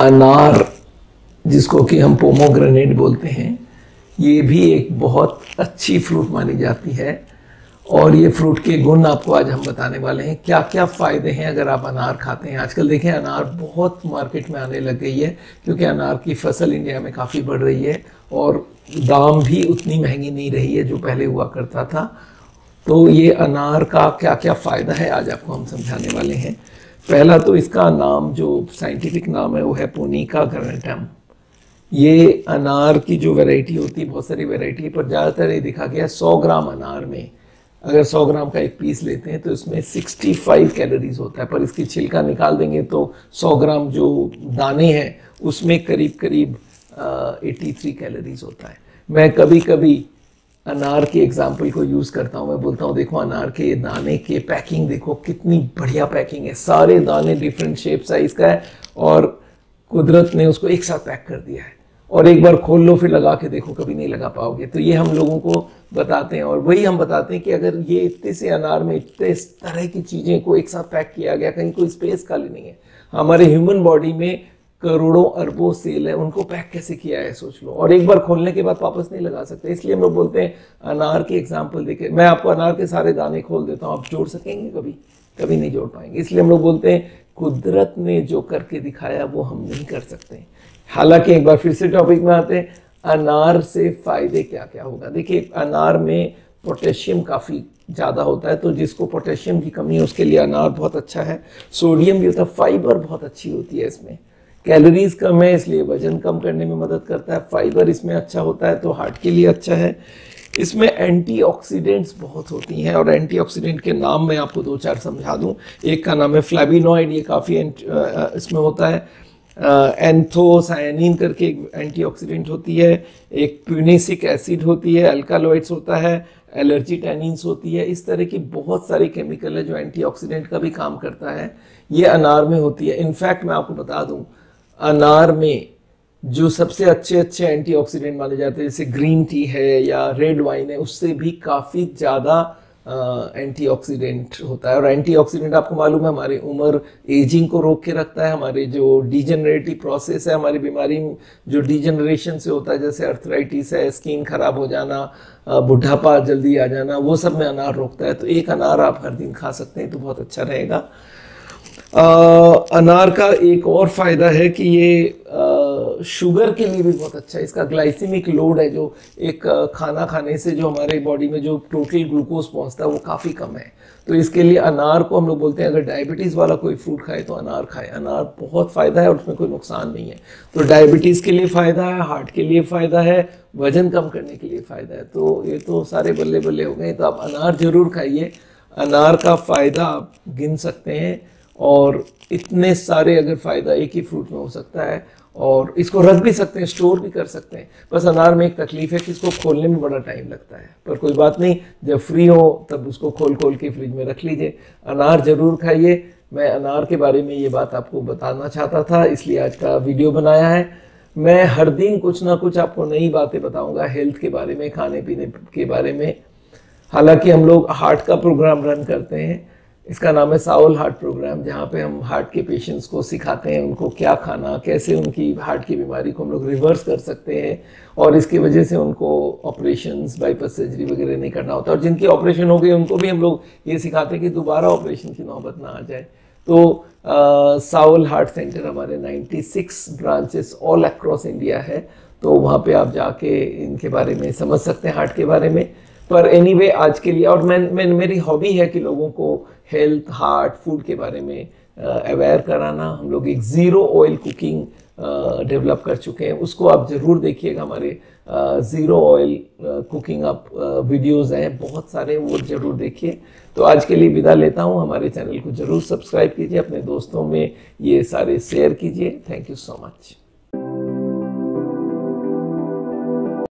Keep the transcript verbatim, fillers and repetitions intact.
अनार, जिसको कि हम पोमोग्रेनेट बोलते हैं, ये भी एक बहुत अच्छी फ्रूट मानी जाती है। और ये फ्रूट के गुण आपको आज हम बताने वाले हैं, क्या क्या फ़ायदे हैं अगर आप अनार खाते हैं। आजकल देखें अनार बहुत मार्केट में आने लग गई है, क्योंकि अनार की फसल इंडिया में काफ़ी बढ़ रही है और दाम भी उतनी महंगी नहीं रही है जो पहले हुआ करता था। तो ये अनार का क्या क्या फ़ायदा है आज आपको हम समझाने वाले हैं। पहला तो इसका नाम, जो साइंटिफिक नाम है, वो है पुनिका ग्रैनेटम। ये अनार की जो वैरायटी होती है, बहुत सारी वैरायटी है, पर ज़्यादातर ये देखा गया सौ ग्राम अनार में, अगर सौ ग्राम का एक पीस लेते हैं तो इसमें पैंसठ कैलोरीज होता है, पर इसकी छिलका निकाल देंगे तो सौ ग्राम जो दाने हैं उसमें करीब करीब तिरासी कैलोरीज होता है। मैं कभी कभी अनार के एग्जाम्पल को यूज़ करता हूँ। मैं बोलता हूँ देखो अनार के दाने के पैकिंग देखो, कितनी बढ़िया पैकिंग है, सारे दाने डिफरेंट शेप साइज का है और कुदरत ने उसको एक साथ पैक कर दिया है। और एक बार खोल लो फिर लगा के देखो, कभी नहीं लगा पाओगे। तो ये हम लोगों को बताते हैं और वही हम बताते हैं कि अगर ये इतने से अनार में इतने तरह की चीज़ें को एक साथ पैक किया गया, कहीं कोई स्पेस खाली नहीं है। हमारे ह्यूमन बॉडी में करोड़ों अरबों सेल है, उनको पैक कैसे किया है सोच लो, और एक बार खोलने के बाद वापस नहीं लगा सकते। इसलिए हम लोग बोलते हैं अनार की एग्जाम्पल देखे, मैं आपको अनार के सारे दाने खोल देता हूँ, आप जोड़ सकेंगे? कभी कभी नहीं जोड़ पाएंगे। इसलिए हम लोग बोलते हैं कुदरत ने जो करके दिखाया वो हम नहीं कर सकते। हालांकि एक बार फिर से टॉपिक में आते हैं, अनार से फायदे क्या क्या होगा। देखिए अनार में पोटेशियम काफ़ी ज़्यादा होता है, तो जिसको पोटेशियम की कमी है उसके लिए अनार बहुत अच्छा है। सोडियम भी होता है, फाइबर बहुत अच्छी होती है इसमें, कैलोरीज कम है इसलिए वजन कम करने में मदद करता है। फाइबर इसमें अच्छा होता है तो हार्ट के लिए अच्छा है। इसमें एंटीऑक्सीडेंट्स बहुत होती हैं और एंटीऑक्सीडेंट के नाम मैं आपको दो चार समझा दूं। एक का नाम है फ्लैविनॉइड, ये काफ़ी इसमें होता है। एंथोसायनिन uh, करके एक एंटीऑक्सीडेंट होती है, एक प्यूनिसिक एसिड होती है, अल्कालॉइड्स होता है, एलर्जी टैनिन्स होती है। इस तरह की बहुत सारी केमिकल है जो एंटीऑक्सीडेंट का भी काम करता है, ये अनार में होती है। इनफैक्ट मैं आपको बता दूं, अनार में जो सबसे अच्छे अच्छे एंटीऑक्सीडेंट माने जाते हैं, जैसे ग्रीन टी है या रेड वाइन है, उससे भी काफ़ी ज़्यादा एंटीऑक्सीडेंट होता है। और एंटीऑक्सीडेंट आपको मालूम है हमारी उम्र, एजिंग को रोक के रखता है। हमारे जो डिजेनरेटिव प्रोसेस है, हमारी बीमारी जो डिजेनरेशन से होता है, जैसे अर्थराइटिस है, स्किन खराब हो जाना, बुढ़ापा जल्दी आ जाना, वो सब में अनार रोकता है। तो एक अनार आप हर दिन खा सकते हैं तो बहुत अच्छा रहेगा। आ, अनार का एक और फायदा है कि ये आ, शुगर के लिए भी बहुत अच्छा है। इसका ग्लाइसेमिक लोड है, जो एक आ, खाना खाने से जो हमारे बॉडी में जो टोटल ग्लूकोज पहुंचता है वो काफ़ी कम है। तो इसके लिए अनार को हम लोग बोलते हैं, अगर डायबिटीज़ वाला कोई फ्रूट खाए तो अनार खाए। अनार बहुत फ़ायदा है और उसमें कोई नुकसान नहीं है। तो डायबिटीज़ के लिए फ़ायदा है, हार्ट के लिए फ़ायदा है, वजन कम करने के लिए फ़ायदा है। तो ये तो सारे बल्ले बल्ले हो गए। तो आप अनार ज़रूर खाइए, अनार का फ़ायदा आप गिन सकते हैं और इतने सारे अगर फ़ायदा एक ही फ्रूट में हो सकता है, और इसको रख भी सकते हैं, स्टोर भी कर सकते हैं। बस अनार में एक तकलीफ है कि इसको खोलने में बड़ा टाइम लगता है, पर कोई बात नहीं, जब फ्री हो तब उसको खोल खोल के फ्रिज में रख लीजिए। अनार ज़रूर खाइए। मैं अनार के बारे में ये बात आपको बताना चाहता था, इसलिए आज का वीडियो बनाया है। मैं हर दिन कुछ ना कुछ आपको नई बातें बताऊँगा, हेल्थ के बारे में, खाने पीने के बारे में। हालाँकि हम लोग हार्ट का प्रोग्राम रन करते हैं, इसका नाम है साउल हार्ट प्रोग्राम, जहाँ पे हम हार्ट के पेशेंट्स को सिखाते हैं उनको क्या खाना, कैसे उनकी हार्ट की बीमारी को हम लोग रिवर्स कर सकते हैं, और इसकी वजह से उनको ऑपरेशंस, बाईपास सर्जरी वगैरह नहीं करना होता। और जिनकी ऑपरेशन हो गई उनको भी हम लोग ये सिखाते हैं कि दोबारा ऑपरेशन की नौबत ना आ जाए। तो साउल हार्ट सेंटर हमारे छियानवे ब्रांचेस ऑल अक्रॉस इंडिया है, तो वहाँ पे आप जाके इनके बारे में समझ सकते हैं, हार्ट के बारे में। पर एनीवे anyway, आज के लिए, और मैं, मैं मेरी हॉबी है कि लोगों को हेल्थ, हार्ट, फूड के बारे में अवेयर कराना। हम लोग एक ज़ीरो ऑयल कुकिंग डेवलप कर चुके हैं, उसको आप ज़रूर देखिएगा। हमारे ज़ीरो ऑयल कुकिंग आप वीडियोस हैं बहुत सारे, वो ज़रूर देखिए। तो आज के लिए विदा लेता हूँ। हमारे चैनल को ज़रूर सब्सक्राइब कीजिए, अपने दोस्तों में ये सारे शेयर कीजिए। Thank you so much.